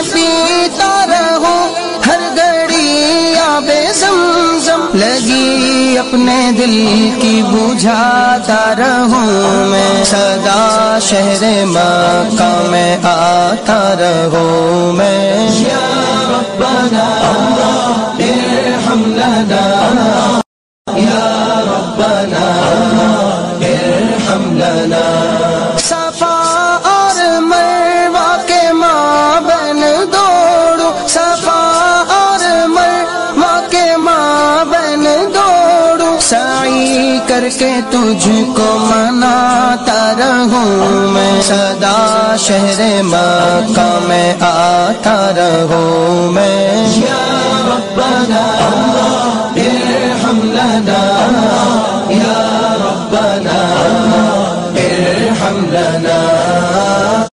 पीता रहूं हर घड़ी आबे ज़मज़म, लगी अपने दिल की बुझाता रहूं मैं, सदा शहरे मक्का में आता रहूं मैं। या रब्बना इरहमलना, या रब्बना इरहमलना। सफा और मरवा के माबैन दौड़ूं, सफा और मरवा के माबैन दौड़ूं, साई करके तुझको मनाता रहूं मैं, सदा शहरे मक्का में आता रहूं मैं। या रब्बना इरहमलना,